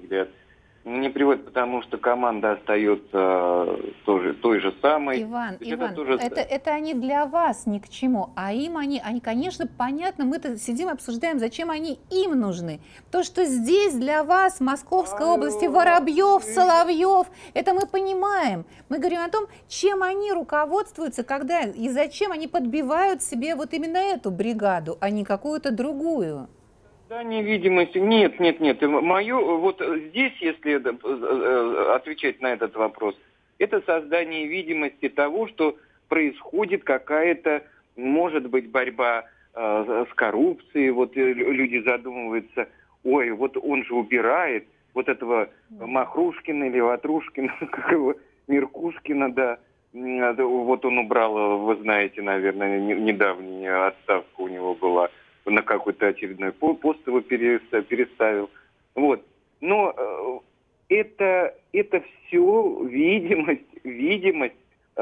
не приводит, потому что команда остается той же самой. Иван, это они для вас ни к чему, а им они, конечно, понятно, мы-то сидим и обсуждаем, зачем они им нужны. То, что здесь для вас, в Московской области, Воробьев, Соловьев, это мы понимаем. Мы говорим о том, чем они руководствуются, когда и зачем они подбивают себе вот именно эту бригаду, а не какую-то другую. Создание видимости. Нет. Мое, вот здесь, если отвечать на этот вопрос, это создание видимости того, что происходит какая-то, может быть, борьба с коррупцией. Вот люди задумываются, ой, вот он же убирает вот этого Махрушкина или Ватрушкина, как его, Меркушкина, да. Вот он убрал, вы знаете, наверное, недавняя отставка у него была. На какой-то очередной пост его переставил. Вот. Но это все видимость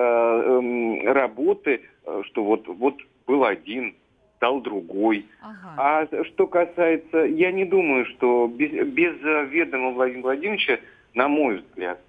работы, что вот был один, стал другой. Ага. А что касается, я не думаю, что без ведома Владимира Владимировича, на мой взгляд,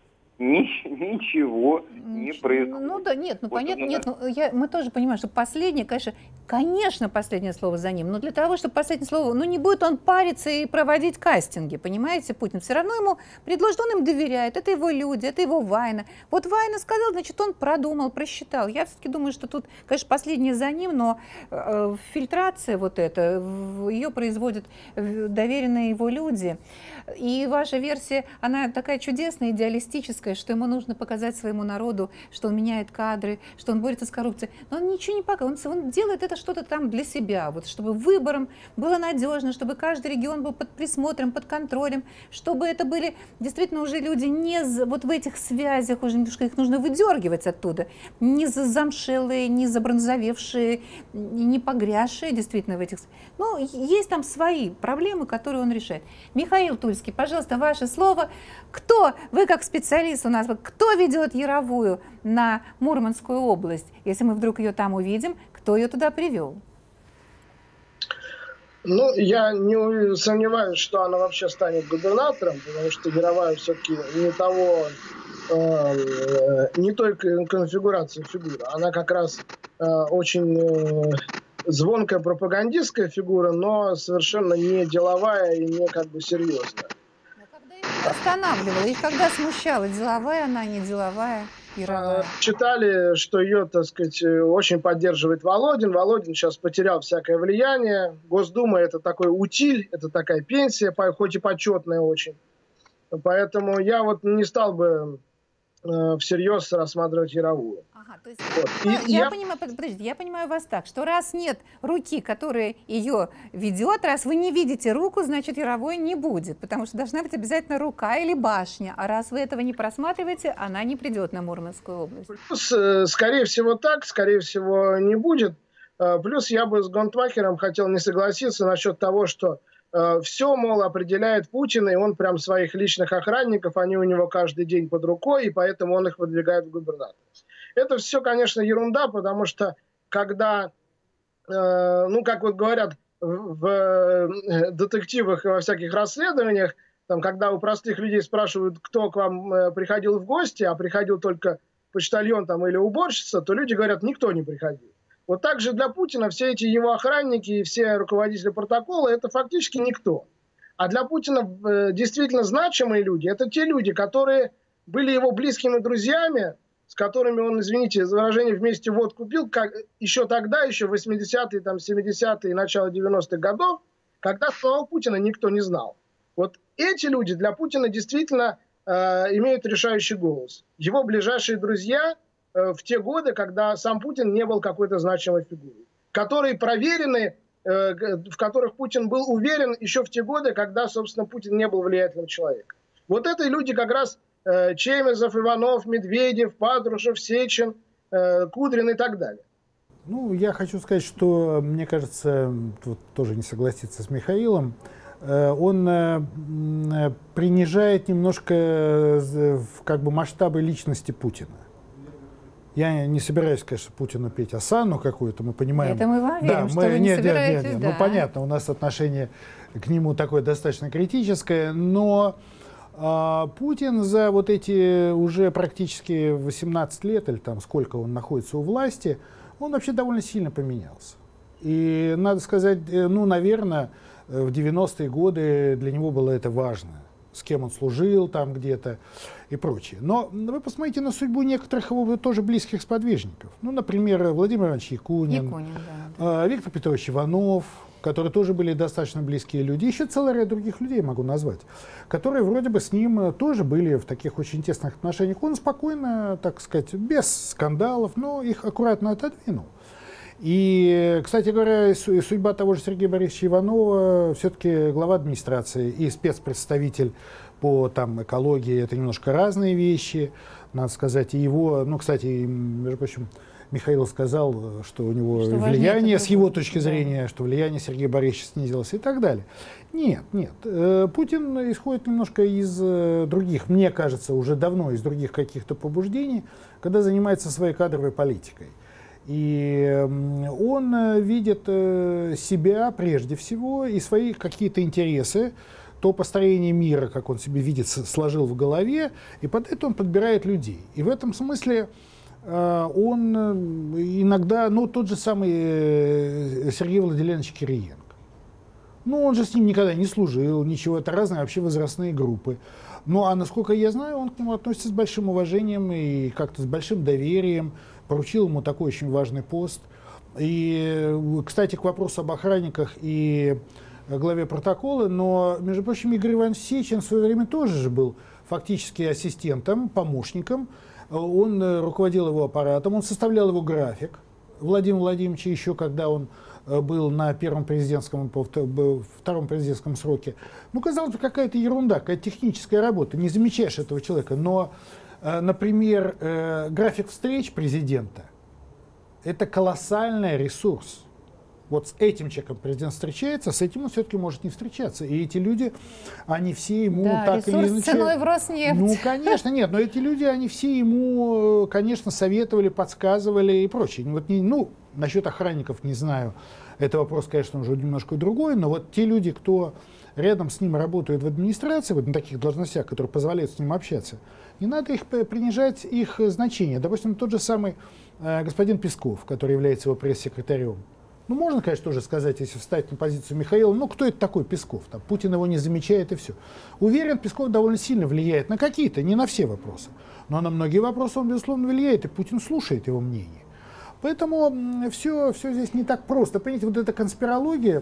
ничего не происходит. Ну да, нет, ну вот понятно, нет, мы тоже понимаем, что последнее, конечно, Конечно, последнее слово за ним, но для того, чтобы последнее слово, ну не будет он париться и проводить кастинги, понимаете, Путин все равно ему предложит, он им доверяет, это его люди, это его Вайна. Вот Вайна сказал, значит, он продумал, просчитал. Я все-таки думаю, что тут, конечно, последнее за ним, но фильтрация вот эта, ее производят доверенные его люди. И ваша версия, она такая чудесная, идеалистическая, что ему нужно показать своему народу, что он меняет кадры, что он борется с коррупцией. Но он ничего не показывает, он делает это что-то там для себя, вот, чтобы выбором было надежно, чтобы каждый регион был под присмотром, под контролем, чтобы это были действительно уже люди не вот в этих связях, уже немножко их нужно выдергивать оттуда, не замшелые, не забронзовевшие, не погрязшие действительно в этих... Ну, есть там свои проблемы, которые он решает. Михаил Тульский, пожалуйста, ваше слово. Кто, вы как специалист у нас, кто ведет Яровую на Мурманскую область? Если мы вдруг ее там увидим, кто ее туда привел? Ну, я не сомневаюсь, что она вообще станет губернатором, потому что Яровая все-таки не только конфигурация фигуры, она как раз очень звонкая пропагандистская фигура, но совершенно не деловая и не как бы серьезная. Останавливала, и когда смущала, деловая она, не деловая. Читали, что ее, так сказать, очень поддерживает Володин. Володин сейчас потерял всякое влияние. Госдума — это такой утиль, это такая пенсия, хоть и почетная очень. Поэтому я вот не стал бы всерьез рассматривать Яровую. Ага, то есть, вот. я понимаю, подождите, я понимаю вас так, что раз нет руки, которая ее ведет, раз вы не видите руку, значит, Яровой не будет, потому что должна быть обязательно рука или башня, а раз вы этого не просматриваете, она не придет на Мурманскую область. Плюс, скорее всего так, скорее всего не будет. Плюс я бы с Гонтмахером хотел не согласиться насчет того, что все, мол, определяет Путин, и он прям своих личных охранников, они у него каждый день под рукой, и поэтому он их выдвигает в губернатора. Это все, конечно, ерунда, потому что когда, ну, как вот говорят в детективах и во всяких расследованиях, там, когда у простых людей спрашивают, кто к вам приходил в гости, а приходил только почтальон там, или уборщица, то люди говорят, никто не приходил. Вот так же для Путина все эти его охранники и все руководители протокола – это фактически никто. А для Путина действительно значимые люди – это те люди, которые были его близкими друзьями, с которыми он, извините за выражение, вместе водку пил, как еще тогда, еще в 80-е, там, 70-е, начало 90-х годов, когда самого Путина никто не знал. Вот эти люди для Путина действительно имеют решающий голос. Его ближайшие друзья в те годы, когда сам Путин не был какой-то значимой фигурой, которые проверены, в которых Путин был уверен еще в те годы, когда, собственно, Путин не был влиятельным человеком. Вот это люди как раз Чемезов, Иванов, Медведев, Патрушев, Сечин, Кудрин и так далее. Ну, я хочу сказать, что, мне кажется, тут тоже не согласиться с Михаилом, он принижает немножко как бы масштабы личности Путина. Я не собираюсь, конечно, Путину петь осанну какую-то, мы понимаем. Это мы вам верим, что вы не собираетесь, да. Ну, понятно, у нас отношение к нему такое достаточно критическое, но Путин за вот эти уже практически 18 лет, или там сколько он находится у власти, он вообще довольно сильно поменялся. И надо сказать, ну, наверное, в 90-е годы для него было это важно, с кем он служил там где-то и прочее. Но вы посмотрите на судьбу некоторых его тоже близких сподвижников. Ну, например, Владимир Иванович Якунин, Виктор Петрович Иванов, которые тоже были достаточно близкие люди. Еще целый ряд других людей могу назвать, которые вроде бы с ним тоже были в таких очень тесных отношениях. Он спокойно, так сказать, без скандалов, но их аккуратно отодвинул. И, кстати говоря, судьба того же Сергея Борисовича Иванова, все-таки глава администрации и спецпредставитель по там, экологии, это немножко разные вещи, надо сказать. И его, ну, кстати, между прочим, Михаил сказал, что у него что влияние, с его точки зрения, что влияние Сергея Борисовича снизилось и так далее. Нет, нет. Путин исходит немножко из других, мне кажется, уже давно из других каких-то побуждений, когда занимается своей кадровой политикой. И он видит себя прежде всего и свои какие-то интересы, то построение мира, как он себе видит, сложил в голове, и под это он подбирает людей. И в этом смысле он иногда, ну, тот же самый Сергей Владимирович Кириенко. Ну, он же с ним никогда не служил, ничего, это разные вообще возрастные группы. Ну, а насколько я знаю, он к нему относится с большим уважением и как-то с большим доверием, поручил ему такой очень важный пост. И, кстати, к вопросу об охранниках и главе протокола, но, между прочим, Игорь Иванович Сечин в свое время тоже же был фактически ассистентом, помощником. Он руководил его аппаратом, он составлял его график Владимира Владимировича еще, когда он был на втором президентском сроке. Ну, казалось бы, какая-то ерунда, какая-то техническая работа, не замечаешь этого человека. Но, например, график встреч президента – это колоссальный ресурс. Вот с этим человеком президент встречается, с этим он все-таки может не встречаться. И эти люди, они все ему так или иначе... ценой в Роснефть. Ну, конечно, нет, но эти люди, они все ему, конечно, советовали, подсказывали и прочее. Вот ну, насчет охранников не знаю, это вопрос, конечно, уже немножко другой, но вот те люди, кто рядом с ним работают в администрации, вот на таких должностях, которые позволяют с ним общаться, не надо их принижать, их значение. Допустим, тот же самый господин Песков, который является его пресс-секретарем. Ну, можно, конечно, тоже сказать, если встать на позицию Михаила, ну, кто это такой Песков? Там, Путин его не замечает и все. Уверен, Песков довольно сильно влияет на какие-то, не на все вопросы. Но на многие вопросы он, безусловно, влияет, и Путин слушает его мнение. Поэтому все здесь не так просто. Понимаете, вот эта конспирология,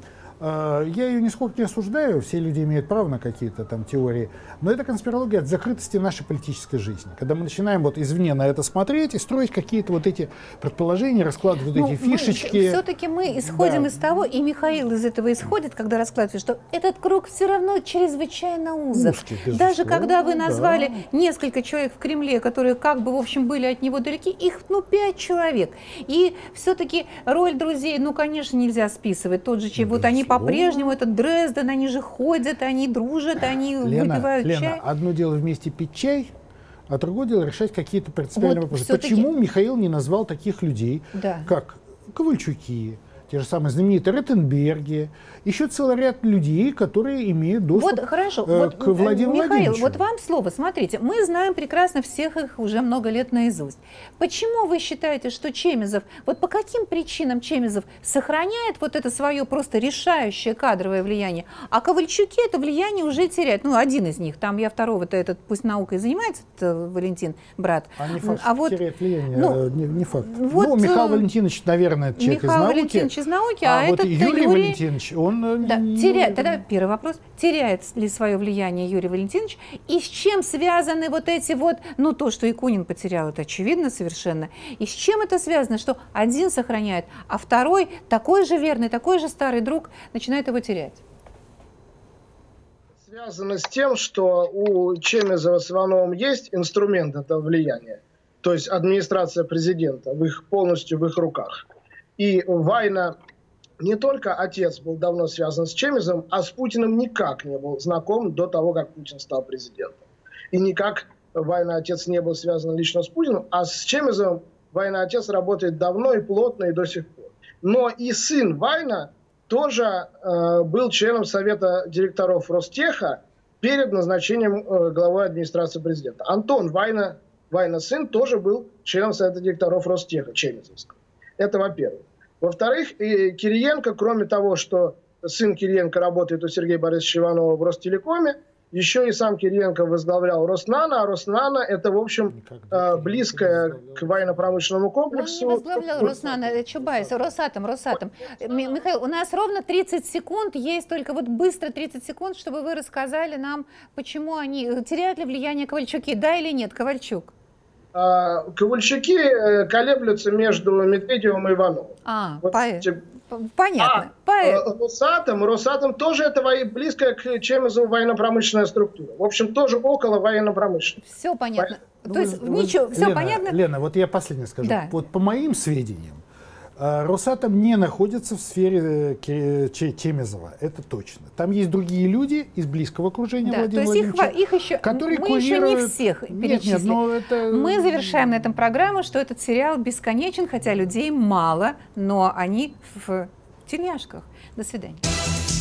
я ее нисколько не осуждаю, все люди имеют право на какие-то там теории, но это конспирология от закрытости нашей политической жизни. Когда мы начинаем вот извне на это смотреть и строить какие-то вот эти предположения, раскладывать вот эти фишечки. Все-таки мы исходим из того, и Михаил из этого исходит, когда раскладывает, что этот круг все равно чрезвычайно узок. Даже когда вы назвали несколько человек в Кремле, которые как бы, в общем, были от него далеки, их, 5 человек. И все-таки роль друзей, конечно, нельзя списывать. Тот же, вот они по-прежнему, этот Дрезден, они же ходят, они дружат, они выпивают чай. Лена, одно дело вместе пить чай, а другое дело решать какие-то принципиальные вопросы. Почему Михаил не назвал таких людей, как Ковальчуки, те же самые знаменитые Ротенберги, еще целый ряд людей, которые имеют доступ к Владимиру Михаил, Владимировичу. вот вам слово. Смотрите, мы знаем прекрасно всех их уже много лет наизусть. Почему вы считаете, что Чемезов, вот по каким причинам Чемезов сохраняет вот это свое просто решающее кадровое влияние, а Ковальчуки это влияние уже теряют? Ну, один из них, там я второго-то, этот пусть наукой занимается, это Валентин, брат. А не факт, что теряет влияние, не факт. Вот, Михаил Валентинович, наверное, человек Михаил из науки. Валентинович из науки, а вот этот Юрий Валентинович, он... теряет. Тогда первый вопрос. Теряет ли свое влияние Юрий Валентинович? И с чем связаны вот эти вот... то, что Якунин потерял, это очевидно совершенно. И с чем это связано, что один сохраняет, а второй, такой же верный, такой же старый друг, начинает его терять? Связано с тем, что у Чемезова с Ивановым есть инструмент этого влияния. То есть администрация президента полностью в их руках. И Вайна... Не только отец был давно связан с Чемезовым, а с Путиным никак не был знаком до того, как Путин стал президентом. И никак Вайна отец не был связан лично с Путиным, а с Чемезовым Вайна отец работает давно и плотно и до сих пор. Но и сын Вайна тоже был членом Совета директоров Ростеха перед назначением главой администрации президента. Антон Вайна сын тоже был членом Совета директоров Ростеха, Чемезовского. Это во-первых. Во-вторых, Кириенко, кроме того, что сын Кириенко работает у Сергея Борисовича Иванова в Ростелекоме, еще и сам Кириенко возглавлял Роснано, а Роснано это, в общем, близкое к военно-промышленному комплексу. Он не возглавлял Роснано, Чубайс, Росатом. Михаил, у нас ровно 30 секунд, есть только вот быстро 30 секунд, чтобы вы рассказали нам, почему они, теряют ли влияние Ковальчуки, да или нет, Ковальчук? Ковальчуки колеблются между Медведевым и Ивановым. Понятно. Росатом тоже это близкая к Чемезову военно-промышленная структура. В общем, тоже около военно-промышленной. Все понятно. То есть, все понятно? Лена, вот я последнее скажу. Да. Вот по моим сведениям, Росатом не находится в сфере Чемезова, это точно. Там есть другие люди из близкого окружения Владимира Владимировича, которые мы еще не всех перечислили. Мы завершаем на этом программу, что этот сериал бесконечен, хотя людей мало, но они в тельняшках. До свидания.